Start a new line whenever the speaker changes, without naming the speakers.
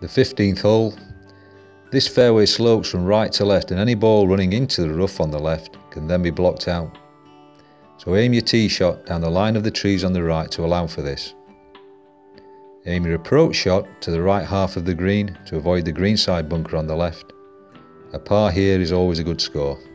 The 15th hole. This fairway slopes from right to left, and any ball running into the rough on the left can then be blocked out. So aim your tee shot down the line of the trees on the right to allow for this. Aim your approach shot to the right half of the green to avoid the greenside bunker on the left. A par here is always a good score.